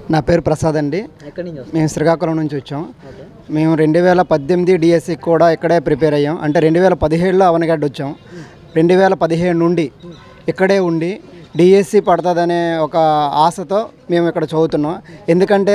నా పేరు ప్రసాద్ అండి. ఎక్కడి నుంచి వస్తారు? మేము శ్రీకాకుళం నుంచి వచ్చాం. మేము 2018 డిఎస్సికి కూడా ఇక్కడే ప్రిపేర్ అయ్యాం. అంటే 2017లో అవనగడ్డ వచ్చాం. 2017 నుండి ఇక్కడే ఉండి డిఎస్సి పడుతుందనే ఒక ఆశతో మేము ఇక్కడ చదువుతున్నాం. ఎందుకంటే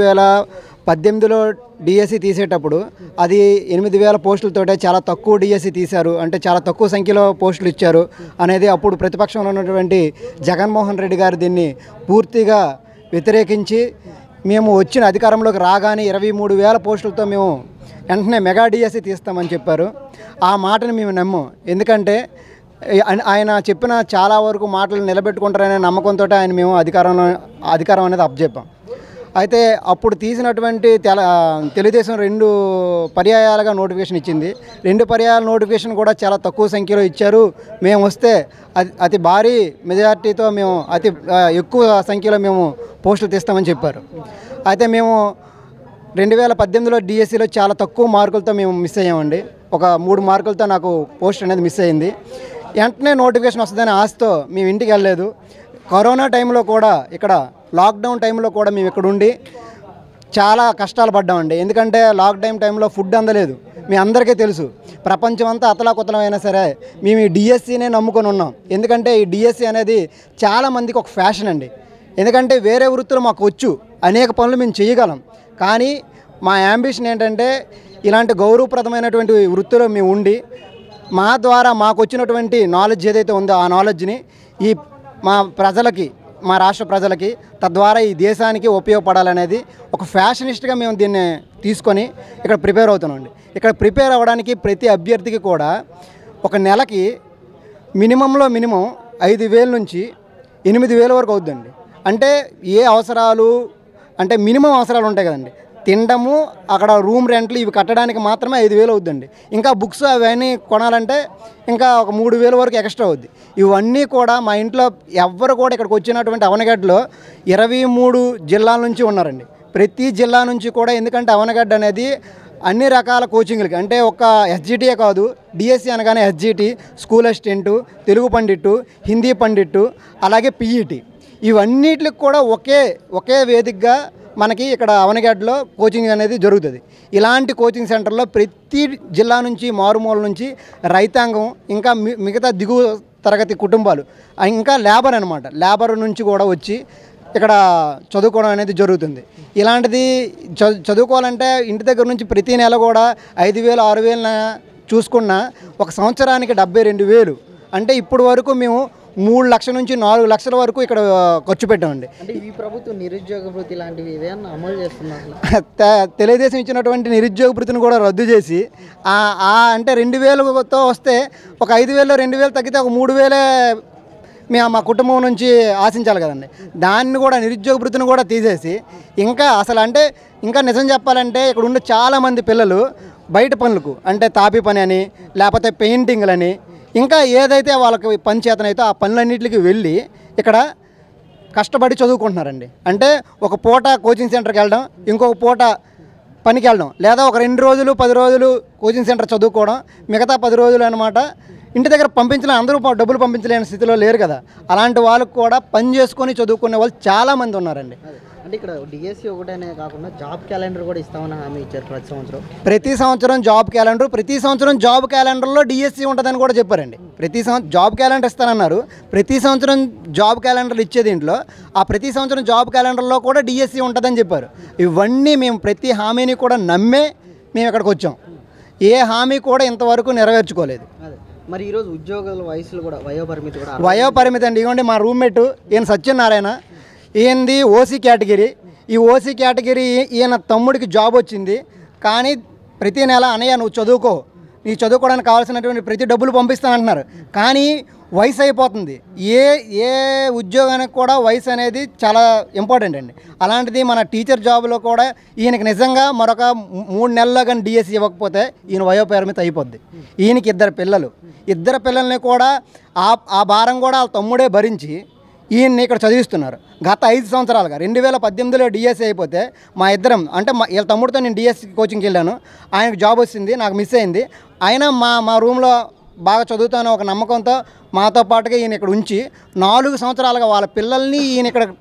2018లో డిఎస్సి తీసేటప్పుడు అది 8000 పోస్టులతోటే చాలా తక్కువ డిఎస్సి తీశారు, అంటే చాలా తక్కువ సంఖ్యలో పోస్టులు ఇచ్చారు అనేది అప్పుడు ప్రతిపక్షంలో ఉన్నటువంటి జగన్మోహన్ రెడ్డి గారు దీన్ని పూర్తిగా వ్యతిరేకించి మేము వచ్చిన అధికారంలోకి రాగానే 23,000 పోస్టులతో మేము వెంటనే మెగా డిఎస్సి తీస్తామని చెప్పారు. ఆ మాటని మేము నమ్మాం. ఎందుకంటే ఆయన చెప్పిన చాలా వరకు మాటలు నిలబెట్టుకుంటారనే నమ్మకంతో మేము అధికారం అనేది అప్పచెప్పాం. అయితే అప్పుడు తీసినటువంటి తెలుగుదేశం 2 పర్యాయాలుగా నోటిఫికేషన్ ఇచ్చింది. 2 పర్యాయాల నోటిఫికేషన్ కూడా చాలా తక్కువ సంఖ్యలో ఇచ్చారు. మేము వస్తే అతి భారీ మెజార్టీతో మేము అతి ఎక్కువ సంఖ్యలో మేము పోస్టులు తీస్తామని చెప్పారు. అయితే మేము 2018లో డిఎస్సిలో చాలా తక్కువ మార్కులతో మేము మిస్ అయ్యామండి. ఒక 3 మార్కులతో నాకు పోస్ట్ అనేది మిస్ అయింది. వెంటనే నోటిఫికేషన్ వస్తుందని ఆశతో మేము ఇంటికి వెళ్ళలేదు. కరోనా టైంలో కూడా ఇక్కడ లాక్డౌన్ టైంలో కూడా మేము ఇక్కడ ఉండి చాలా కష్టాలు పడ్డామండి. ఎందుకంటే లాక్డౌన్ టైంలో ఫుడ్ అందలేదు. మీ అందరికీ తెలుసు, ప్రపంచం అంతా అతలాకుతలమైనా సరే మేము ఈ డిఎస్సినే నమ్ముకొని ఉన్నాం. ఎందుకంటే ఈ డిఎస్సి అనేది చాలామందికి ఒక ఫ్యాషన్ అండి. ఎందుకంటే వేరే వృత్తులు మాకు వచ్చు, అనేక పనులు మేము చేయగలం. కానీ మా యాంబిషన్ ఏంటంటే ఇలాంటి గౌరవప్రదమైనటువంటి వృత్తిలో మేము ఉండి మా ద్వారా మాకు వచ్చినటువంటి నాలెడ్జ్ ఏదైతే ఉందో ఆ నాలెడ్జ్ని ఈ మా ప్రజలకి, మా రాష్ట్ర ప్రజలకి, తద్వారా ఈ దేశానికి ఉపయోగపడాలనేది ఒక ఫ్యాషనిస్ట్గా మేము దీన్ని తీసుకొని ఇక్కడ ప్రిపేర్ అవుతున్నామండి. ఇక్కడ ప్రిపేర్ అవ్వడానికి ప్రతి అభ్యర్థికి కూడా ఒక నెలకి మినిమం 5,000 నుంచి 8,000 వరకు అవుతుందండి. అంటే ఏ అవసరాలు అంటే మినిమం అవసరాలు ఉంటాయి కదండి, తినడము, అక్కడ రూమ్ రెంట్లు ఇవి కట్టడానికి మాత్రమే 5,000 అవుతుందండి. ఇంకా బుక్స్ అవన్నీ కొనాలంటే ఇంకా ఒక 3,000 వరకు ఎక్స్ట్రా అవుద్ది. ఇవన్నీ కూడా మా ఇంట్లో ఎవ్వరు కూడా ఇక్కడికి వచ్చినటువంటి అవనగడ్డలో 23 జిల్లాల నుంచి ఉన్నారండి. ప్రతి జిల్లా నుంచి కూడా, ఎందుకంటే అవనగడ్డ అనేది అన్ని రకాల కోచింగ్లకి, అంటే ఒక ఎస్జిటియే కాదు, డిఎస్సి అనగానే SGT, school assistant, Telugu pandit, Hindi pandit, అలాగే పిఈటి, ఇవన్నిటికి కూడా ఒకే వేదికగా మనకి ఇక్కడ అవనగడ్డలో కోచింగ్ అనేది జరుగుతుంది. ఇలాంటి కోచింగ్ సెంటర్లో ప్రతి జిల్లా నుంచి, మారుమూల నుంచి రైతాంగం, ఇంకా మిగతా దిగువ తరగతి కుటుంబాలు, ఇంకా లేబర్ నుంచి కూడా వచ్చి ఇక్కడ చదువుకోవడం అనేది జరుగుతుంది. ఇలాంటిది చదువుకోవాలంటే ఇంటి దగ్గర నుంచి ప్రతి నెల కూడా 5,000, 6,000 చూసుకున్న ఒక సంవత్సరానికి 72,000, అంటే ఇప్పుడు వరకు మేము 3 లక్షల నుంచి 4 లక్షల వరకు ఇక్కడ ఖర్చు పెట్టామండి. అంటే ఈ ప్రభుత్వం నిరుద్యోగ వృత్తి లాంటివి ఏదైనా అమలు చేస్తున్నారు? తెలుగుదేశం ఇచ్చినటువంటి నిరుద్యోగ వృత్తిని కూడా రద్దు చేసి అంటే 2,000తో వస్తే ఒక 5,000లో 2,000 తగ్గితే ఒక 3,000 మేము మా కుటుంబం నుంచి ఆశించాలి కదండి. దాన్ని కూడా నిరుద్యోగ వృత్తిని కూడా తీసేసి ఇంకా అసలు అంటే ఇంకా నిజం చెప్పాలంటే ఇక్కడ ఉన్న చాలామంది పిల్లలు బయట పనులకు, అంటే తాపీ పని అని, లేకపోతే పెయింటింగ్లని, ఇంకా ఏదైతే వాళ్ళకి పని చేతనైతే ఆ పనులన్నింటికి వెళ్ళి ఇక్కడ కష్టపడి చదువుకుంటున్నారండి. అంటే ఒక పూట కోచింగ్ సెంటర్కి వెళ్ళడం, ఇంకొక పూట పనికి వెళ్ళడం, లేదా ఒక 2 రోజులు 10 రోజులు కోచింగ్ సెంటర్ చదువుకోవడం, మిగతా 10 రోజులు అనమాట ఇంటి దగ్గర పంపించలేని, అందరూ డబ్బులు పంపించలేని స్థితిలో లేరు కదా. అలాంటి వాళ్ళకు కూడా పని చేసుకొని చదువుకునే వాళ్ళు చాలామంది ఉన్నారండి. అంటే ఇక్కడ డిఎస్సి ఒకటనే కాకుండా జాబ్ క్యాలెండర్ కూడా ఇస్తామని హామీ ఇచ్చారు ప్రతి సంవత్సరం జాబ్ క్యాలెండర్, ప్రతి సంవత్సరం జాబ్ క్యాలెండర్లో డిఎస్సి ఉంటుందని కూడా చెప్పారండి. ప్రతి సంవత్సరం జాబ్ క్యాలెండర్ ఇస్తానన్నారు. ప్రతి సంవత్సరం జాబ్ క్యాలెండర్ ఇచ్చే దీంట్లో ప్రతి సంవత్సరం జాబ్ క్యాలెండర్లో కూడా డిఎస్సి ఉంటుందని చెప్పారు. ఇవన్నీ మేము ప్రతి హామీని కూడా నమ్మే మేము ఇక్కడికి వచ్చాం. ఏ హామీ కూడా ఇంతవరకు నెరవేర్చుకోలేదు. మరి ఈరోజు ఉద్యోగుల వయసులు కూడా వయోపరిమితి అండి. ఇవ్వండి మా రూమ్మేట్ ఈయన సత్యనారాయణ, ఈయనది ఓసీ కేటగిరీ. ఈ ఓసీ కేటగిరీ ఈయన తమ్ముడికి జాబ్ వచ్చింది. కానీ ప్రతి నెల అన్నయ్య నువ్వు చదువుకో, నీ చదువుకోవడానికి కావాల్సినటువంటి ప్రతి డబ్బులు పంపిస్తానంటున్నారు. కానీ వయసు అయిపోతుంది. ఏ ఉద్యోగానికి కూడా వయసు అనేది చాలా ఇంపార్టెంట్ అండి. అలాంటిది మన టీచర్ జాబ్లో కూడా ఈయనకి నిజంగా మరొక 3 నెలల్లో కానీ డిఎస్సి ఇవ్వకపోతే ఈయన వయోపరిమితి అయిపోద్ది. ఈయనకి 2 పిల్లల్ని కూడా ఆ భారం కూడా వాళ్ళ తమ్ముడే భరించి ఈయన్ని ఇక్కడ చదివిస్తున్నారు. గత 5 సంవత్సరాలుగా 2018లో డిఎస్సి అయిపోతే మా ఇద్దరం, అంటే వీళ్ళ తమ్ముడితో నేను డిఎస్సి కోచింగ్కి వెళ్ళాను. ఆయనకు జాబ్ వచ్చింది, నాకు మిస్ అయింది. అయినా మా రూమ్లో బాగా చదువుతాను ఒక నమ్మకంతో మాతో పాటుగా ఈయన ఇక్కడ ఉంచి 4 సంవత్సరాలుగా వాళ్ళ పిల్లల్ని ఈయన ఇక్కడ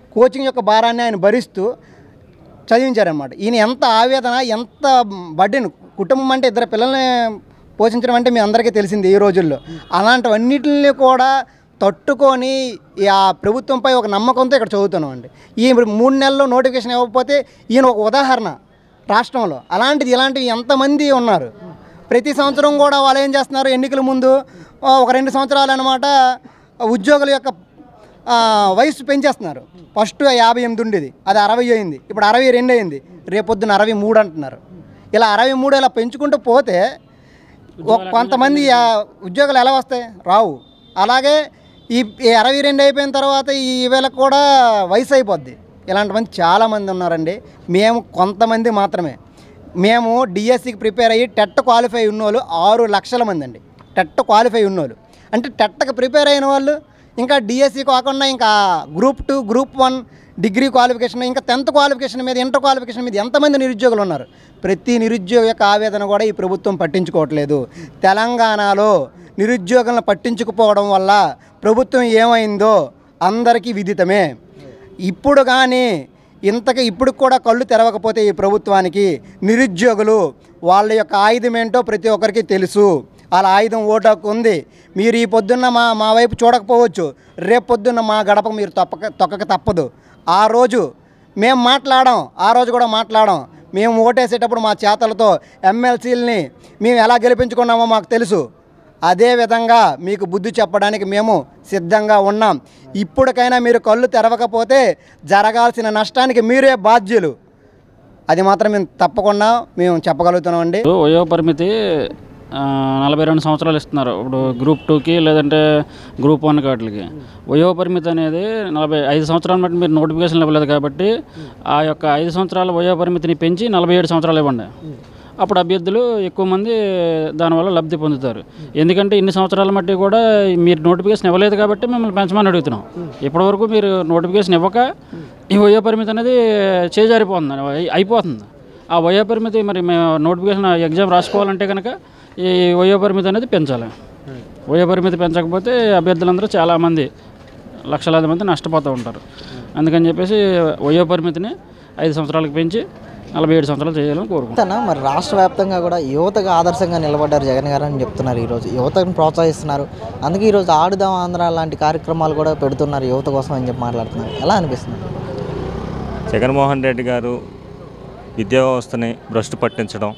కోచింగ్ యొక్క భారాన్ని ఆయన భరిస్తూ చదివించారన్నమాట. ఈయన ఎంత ఆవేదన, ఎంత బర్డెన్, కుటుంబం అంటే ఇద్దరు పిల్లల్ని పోషించడం అంటే మీ అందరికీ తెలిసింది ఈ రోజుల్లో. అలాంటివన్నిటిని కూడా తట్టుకొని ఆ ప్రభుత్వంపై ఒక నమ్మకంతో ఇక్కడ చదువుతున్నాం అండి. ఈ 3 నెలల్లో నోటిఫికేషన్ ఇవ్వకపోతే ఈయన ఒక ఉదాహరణ రాష్ట్రంలో. ఇలాంటివి ఎంతమంది ఉన్నారు. ప్రతి సంవత్సరం కూడా వాళ్ళు ఏం చేస్తున్నారు, ఎన్నికల ముందు ఒక 2 సంవత్సరాలు అన్నమాట ఉద్యోగుల యొక్క వయసు పెంచేస్తున్నారు. ఫస్ట్ 58 ఉండేది, అది 60 అయింది, ఇప్పుడు 62 అయింది, రేపొద్దున 63 అంటున్నారు. ఇలా 63 ఇలా పెంచుకుంటూ పోతే కొంతమంది ఉద్యోగాలు ఎలా వస్తాయి, రావు. అలాగే ఈ 62 అయిపోయిన తర్వాత ఈ వేళకు కూడా వయసు అయిపోద్ది. ఇలాంటి మంది చాలామంది ఉన్నారండి. మేము కొంతమంది మాత్రమే. మేము డిఎస్సికి ప్రిపేర్ అయ్యి టెట్ క్వాలిఫై ఉన్నోళ్ళు 6 లక్షల మంది అండి. టెట్ క్వాలిఫై ఉన్నోళ్ళు అంటే టెట్కి ప్రిపేర్ అయిన వాళ్ళు, ఇంకా డిఎస్సి కాకుండా ఇంకా గ్రూప్ 2, గ్రూప్ 1 డిగ్రీ క్వాలిఫికేషన్, ఇంకా 10th క్వాలిఫికేషన్ మీద, ఇంటర్ క్వాలిఫికేషన్ మీద ఎంతమంది నిరుద్యోగులు ఉన్నారు. ప్రతి నిరుద్యోగ యొక్క ఆవేదన కూడా ఈ ప్రభుత్వం పట్టించుకోవట్లేదు. తెలంగాణలో నిరుద్యోగులను పట్టించుకుపోవడం వల్ల ప్రభుత్వం ఏమైందో అందరికీ విదితమే. ఇప్పుడు కానీ ఇప్పుడు కూడా కళ్ళు తెరవకపోతే ఈ ప్రభుత్వానికి నిరుద్యోగులు వాళ్ళ యొక్క ఆయుధం ఏంటో ప్రతి ఒక్కరికి తెలుసు. వాళ్ళ ఆయుధం ఓటు హక్కు ఉంది. మీరు ఈ పొద్దున్న మా వైపు చూడకపోవచ్చు, రేపు పొద్దున్న మా గడపకు మీరు తొక్కక తప్పదు. ఆ రోజు మేము ఆ రోజు కూడా మాట్లాడాం. మేము ఓటేసేటప్పుడు మా చేతలతో ఎమ్మెల్సీలని మేము ఎలా గెలిపించుకున్నామో మాకు తెలుసు. అదేవిధంగా మీకు బుద్ధి చెప్పడానికి మేము సిద్ధంగా ఉన్నాం. ఇప్పటికైనా మీరు కళ్ళు తెరవకపోతే జరగాల్సిన నష్టానికి మీరే బాధ్యులు. అది మాత్రం మేము తప్పకుండా చెప్పగలుగుతున్నామండి. వయో పరిమితి 42 సంవత్సరాలు ఇస్తున్నారు ఇప్పుడు గ్రూప్ 2కి, లేదంటే గ్రూప్ 1 వాటికి. వయో పరిమితి అనేది 45 సంవత్సరాలు బట్టి మీరు నోటిఫికేషన్ ఇవ్వలేదు కాబట్టి ఆ యొక్క 5 సంవత్సరాల వయో పరిమితిని పెంచి 47 సంవత్సరాలు ఇవ్వండి. అప్పుడు అభ్యర్థులు ఎక్కువ మంది దానివల్ల లబ్ధి పొందుతారు. ఎందుకంటే ఇన్ని సంవత్సరాల మట్టి కూడా మీరు నోటిఫికేషన్ ఇవ్వలేదు కాబట్టి మిమ్మల్ని పెంచమని అడుగుతున్నాం. ఇప్పటివరకు మీరు నోటిఫికేషన్ ఇవ్వక ఈ వయో పరిమితి అనేది అయిపోతుంది. ఆ వయో పరిమితి మరి మేము నోటిఫికేషన్ ఎగ్జామ్ రాసుకోవాలంటే కనుక ఈ వయో పరిమితి అనేది పెంచాలి. వయో పరిమితి పెంచకపోతే అభ్యర్థులందరూ చాలామంది లక్షలాది మంది నష్టపోతూ ఉంటారు. అందుకని చెప్పేసి వయో పరిమితిని 5 సంవత్సరాలకు పెంచి 47 సంవత్సరాలు చేయాలని కోరుకుంటున్నాను. మరి రాష్ట్ర వ్యాప్తంగా కూడా యువతకు ఆదర్శంగా నిలబడ్డారు జగన్ గారు అని చెప్తున్నారు. ఈరోజు యువతను ప్రోత్సహిస్తున్నారు. అందుకే ఈరోజు ఆడుదాం ఆంధ్ర లాంటి కార్యక్రమాలు కూడా పెడుతున్నారు యువత కోసం అని చెప్పి మాట్లాడుతున్నారు. ఎలా అనిపిస్తుంది? జగన్మోహన్ రెడ్డి గారు విద్యా వ్యవస్థని భ్రష్టు పట్టించడం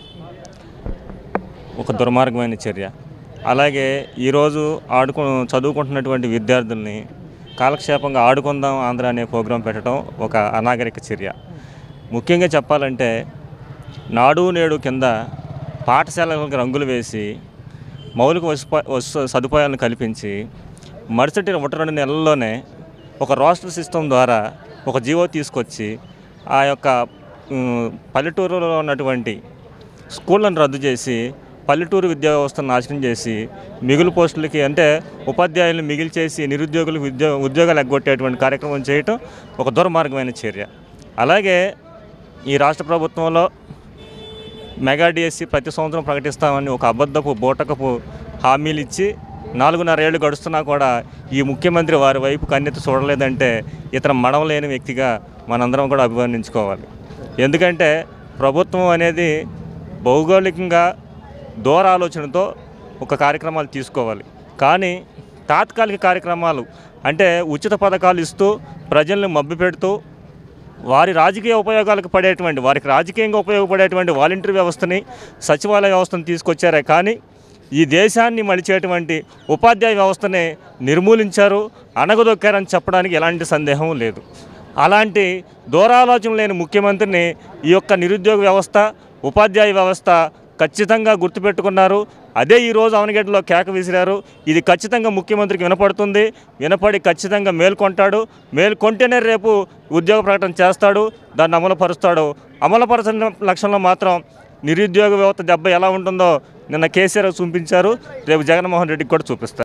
ఒక దుర్మార్గమైన చర్య. అలాగే ఈరోజు చదువుకుంటున్నటువంటి విద్యార్థుల్ని కాలక్షేపంగా ఆడుకుందాం ఆంధ్ర అనే ప్రోగ్రాం పెట్టడం ఒక అనాగరిక చర్య. ముఖ్యంగా చెప్పాలంటే నాడు నేడు కింద పాఠశాలలకు రంగులు వేసి మౌలిక సదుపాయాలను కల్పించి మరుసటి 1-2 నెలల్లోనే ఒక రోస్టర్ సిస్టమ్ ద్వారా ఒక జీవో తీసుకొచ్చి ఆ యొక్క పల్లెటూరులో ఉన్నటువంటి స్కూళ్ళను రద్దు చేసి పల్లెటూరు విద్యా వ్యవస్థను నాశనం చేసి మిగులు పోస్టులకి అంటే ఉపాధ్యాయులను మిగిల్చేసి నిరుద్యోగులకు ఉద్యోగాలు ఎగ్గొట్టేటువంటి కార్యక్రమం చేయటం ఒక దుర్మార్గమైన చర్య. అలాగే ఈ రాష్ట్ర ప్రభుత్వంలో మెగా డిఎస్సి ప్రతి సంవత్సరం ప్రకటిస్తామని ఒక అబద్ధపు బూటకపు హామీలు ఇచ్చి 4.5 ఏళ్ళు గడుస్తున్నా కూడా ఈ ముఖ్యమంత్రి వారి వైపు కన్నెత్తి చూడలేదంటే ఇతర మడవలేని వ్యక్తిగా మనందరం కూడా అభివర్ణించుకోవాలి. ఎందుకంటే ప్రభుత్వం అనేది భౌగోళికంగా దూర ఆలోచనతో ఒక కార్యక్రమాలు తీసుకోవాలి. కానీ తాత్కాలిక కార్యక్రమాలు అంటే ఉచిత పథకాలు ఇస్తూ ప్రజల్ని మభ్యపెడుతూ వారికి రాజకీయంగా ఉపయోగపడేటువంటి వాలంటీర్ వ్యవస్థని, సచివాలయ వ్యవస్థను తీసుకొచ్చారే కానీ ఈ దేశాన్ని మలిచేటువంటి ఉపాధ్యాయ వ్యవస్థని నిర్మూలించారు, అణగదొక్కారని చెప్పడానికి ఎలాంటి సందేహం లేదు. అలాంటి దూరాలోచన లేని ముఖ్యమంత్రిని ఈ యొక్క నిరుద్యోగ వ్యవస్థ, ఉపాధ్యాయ వ్యవస్థ ఖచ్చితంగా గుర్తుపెట్టుకున్నారు. అదే ఈరోజు అవనగడ్డలో కేక విసిరారు. ఇది ఖచ్చితంగా ముఖ్యమంత్రికి వినపడి ఖచ్చితంగా మేల్కొంటాడు. మేల్కొంటేనే రేపు ఉద్యోగ ప్రకటన చేస్తాడు, దాన్ని అమలుపరుస్తాడు. అమలుపరచిన లక్ష్యంలో మాత్రం నిరుద్యోగ వ్యవస్థ దెబ్బ ఎలా ఉంటుందో నిన్న కేసీఆర్ చూపించారు, రేపు జగన్మోహన్ రెడ్డికి కూడా చూపిస్తారు.